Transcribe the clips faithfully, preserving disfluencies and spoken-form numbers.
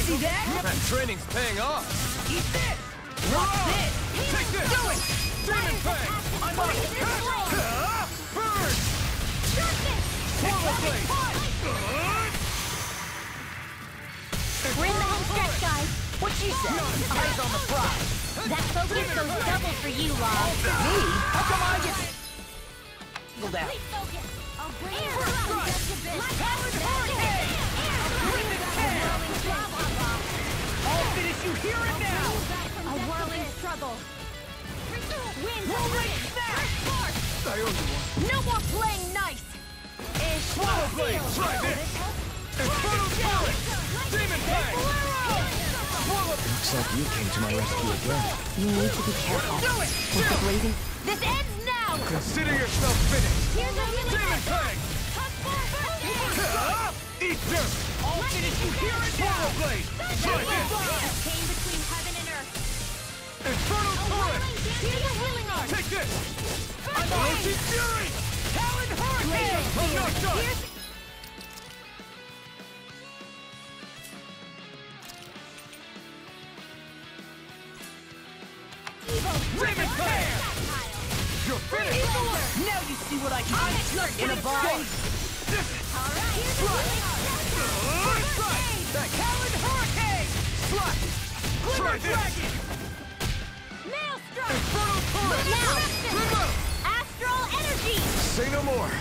See that? That training's paying off. Eat this! Watch this! Take this! Do it! Demon Fang! I'm on it! Burn! Swallow Blade! We're in the home stretch, guys. What she said? Eyes on the prize. That focus goes double for you, Law. Me? How come I get... Hold out. I'll bring Air you strike! Talon Hurricane! Bring the can! I'll finish you here and now! A whirling struggle. Rolling snap! I owe you one. No more playing nice. Swallow Blade! Try this! Inferno Torrent! Demon Fang! Looks like you came to my rescue again. You need to be careful. Do it! With the blazing... This ends now! Consider yourself finished! Here's a healing Demon Fang! Eat dirt! I'll finish you here and now! Swallow Blade! Try this! Came between heaven and earth. Inferno Torrent! Here's a healing arm. Take this! I'm on Orochi Fury! Talon Hurricane! I'm not done! Here's... Demon Fang! You're finished! Now you see what I can do in a bind! First strike! That Talon Hurricane! Strike! Glimmer Try this! Dragon! Maelstrom! Inferno Torrent! Now! Remote! Astral energy! Say no more!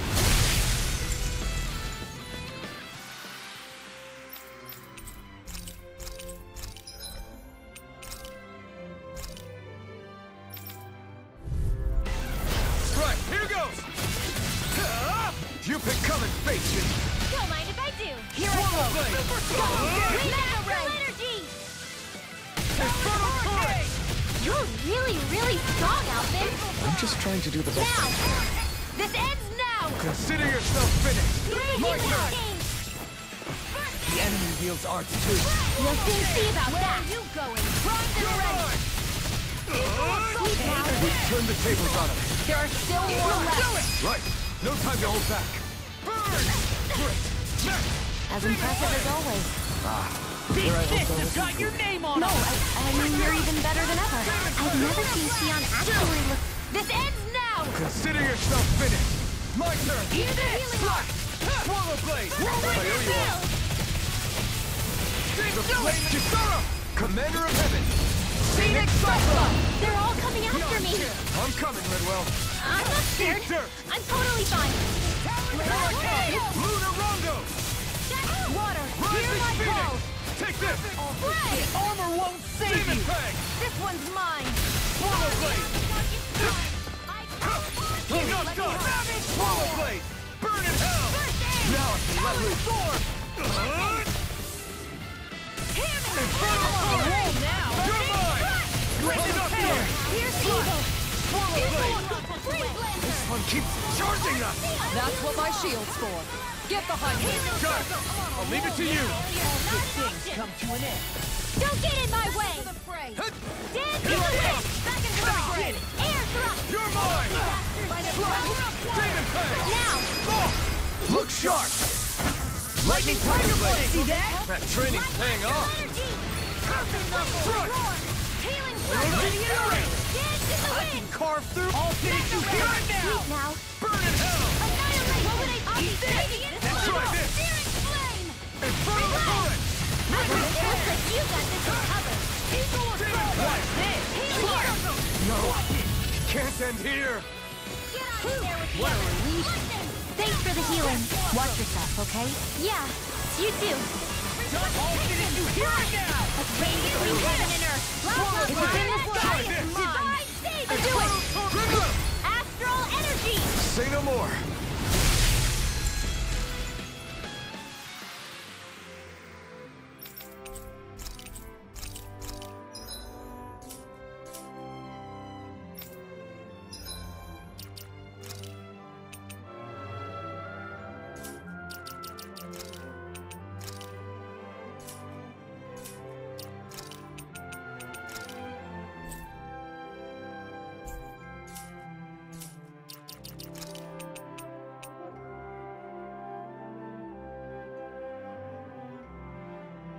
Right, here goes! You've been coming, face you! Don't mind if I do. Here I Swallow go! Blade! Astral energy! Inferno Torrent! You're really, really strong, Alvin. I'm just trying to do the best I Now! can. This ends now! Consider yourself finished! My turn! The enemy wields arts too. We'll soon see about that. you going? You're mine! We've turned the tables on him. There are still more left. Right, no time to hold back. Burn! Great! Next! As impressive as always. These fists have got your name on No, them! I, I mean, you're even better than ever. I've never seen Xion actually look... This ends now! Consider yourself finished. My turn. Eat this! Strike! Swallow Blade! I owe you one. The Flame Kisara! Commander of Heaven! Phoenix Cyclone! They're all coming after me. I'm coming, Redwell. I'm not scared. Eat dirt! I'm totally fine. Hurricane! Lunar Rondo! Water, hear Rising my Phoenix! call. Take this! Play! Armor won't save Demon you! Fang! This one's mine. Swallow Blade! I'm not done! Swallow Blade! Burn in hell! Now I can let loose! Inferno Torrent! now! You're mine! Hold up here! Here's evil. Swallow Blade! Free blender. This one keeps charging us! That's what my shield's for. Get behind me! Got it! I'll leave it to you! Good things come to an end. Don't get in my way. Hut! Dance to the wind. Back into the grid. Air thrust. You're mine! Demon Fang! Now. Look sharp! Lightning Tiger Blade! See that? That training's paying off! Energy. Roar. Healing Orochi strike. Fury! Dance to the I can wind. carve through! I'll finish you here and now! Eat now. Burn in hell! Annihilate. What would I do? Eat this. Try this! Searing flame. Inferno Torrent! Looks like you got this covered. Demon Fang! Healing. No! Can't end here! Get out of there with the What a others. relief. Thanks for the healing. Watch yourself, okay? Yeah, you too. I'll finish you here and now! Let's reign between heaven and earth. If it's in this